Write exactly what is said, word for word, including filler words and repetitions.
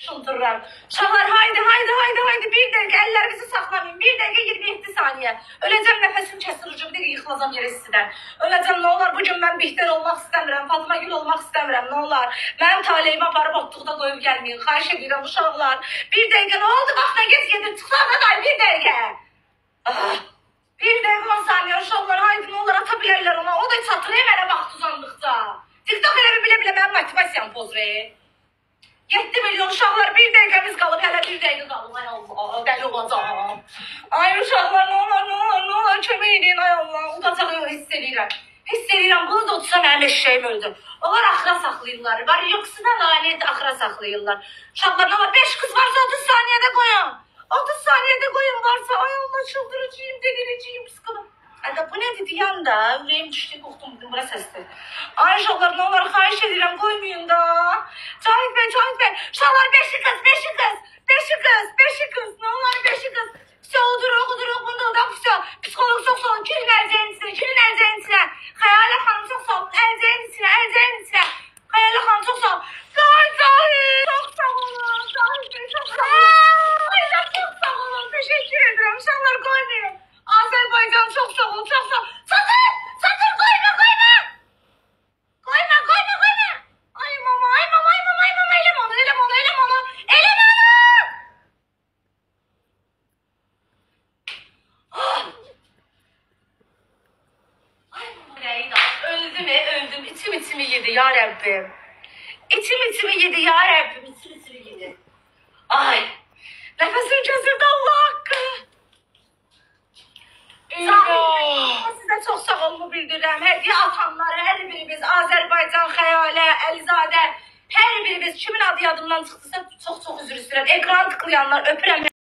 Çıldırıram. Uşaqlar haydi haydi haydi haydi bir dəqiqə əllərinizi saxlamayın. Bir dəqiqə iyirmi yeddi saniyə. Öləcəm, nəfəsim kəsilir, bir dəqiqə yıxılacam yerə istidən. Öləcəm, nə olar bugün mən Bihter olmaq istəmirəm, Fatma Gül olmaq istəmirəm, nə olar. Mənim taleyimi aparıb otluqda qoyub gəlməyin. Xahiş edirəm uşaqlar. Bir dəqiqə nə oldu? Vaxtına gec gedir. Tıxlarına day bir dəqiqə. Ah. Bir dəqiqə on saniyə uşaqlar haydi nə olar ata bilərlər ona. O da çatır mənə vaxt uzandıqca. TikTok elə bir bilə-bilə mənim motivasiyam poz verir. yeddi milyon uşaqlar bir dəqiqəmiz qalıb, hələ bir dəqiqə qalıb, ay Allah, dəli olacaq. Ay uşaqlar, nə olar, nə olar, nə olar, kömək edin, ay Allah, udacaq yox, hiss edirəm. Hiss edirəm, bunu da utsa mənim eşşəyim öldü. Onlar axıra saxlayırlar, var yoxsa da laniyet axıra saxlayırlar. Uşaqlar, nə olar, beş qız varsa otuz saniyədə qoyun. otuz saniyədə qoyun varsa, ay Allah, çıldırıcıyım, deliriciyim, psixolog. Hətta bu nədir deyəm də, ürəyim düşdü, qorxdum, bura səsdir. Ay uşaqlar, nə olar, xahiş edirəm, qoymayın da. Cahit bəy, Cahit bəy, uşaqlar beşi qız, beşi qız, beşi qız, beşi qız, nə olar beşi qız. Все, uduruq, uduruq, bunu da, все. Psixolog çox sağ olun, külün əlcəyin içinə, külün əlcəyin içinə. Xəyalə xanım çox sağ olun, əlcəyin içinə, əlcəyin içinə. Xəyalə xanım çox sağ olun. Ay Cahit, çox sağ olun, Cahit bəy, çox sağ olun. Ay çox sağ olun, təşəkkür edirəm, uşaqlar qoymayın. Azərbaycan çox sağ ol, çox sağ ol. Satır, satır, qoyma, qoyma. Qoyma, qoyma, qoyma. Ay mama, ay mama, ay mama, ay mama, eləm onu, eləm onu, eləm onu, eləm onu. Ah. Ay mama, neydi? Öldüm, e, öldüm. İçim içimi yedi ya Rəbbim. İçim içimi yedi ya Rəbbim, içim içimi yedi. Ay, nəfəsim kəsildi Allah haqqı. Sizə çox sağ olunu bildirirəm. Hədiyyə atanları, hər birimiz, Azərbaycan, Xəyalə, Əlizadə, hər birimiz kimin adı yadımdan çıxdısa çox-çox üzr istəyirəm. Ekran tıklayanlar, öpürəm.